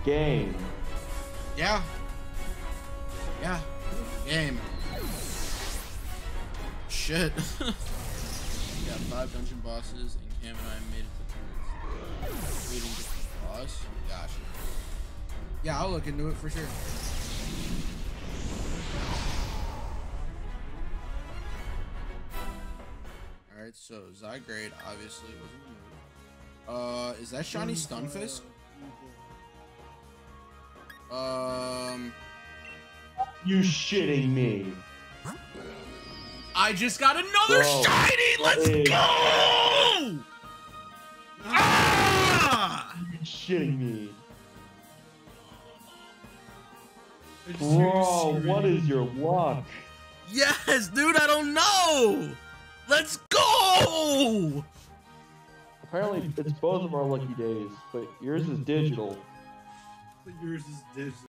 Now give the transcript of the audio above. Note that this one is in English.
Game. Yeah. Yeah. Game. Shit. Got 5 dungeon bosses, and Cam and I made it to turns. Waiting to the boss. Gotcha. Yeah, I'll look into it for sure. Alright, so Zygrade obviously wasn't moved. Is that Shiny Stunfisk? You shitting me? I just got another Bro, shiny! Let's go! Ah! You shitting me? Bro, Bro, what is your luck? Yes, dude, I don't know! Let's go! Apparently, it's both of our lucky days, but yours is digital. Yours is digital.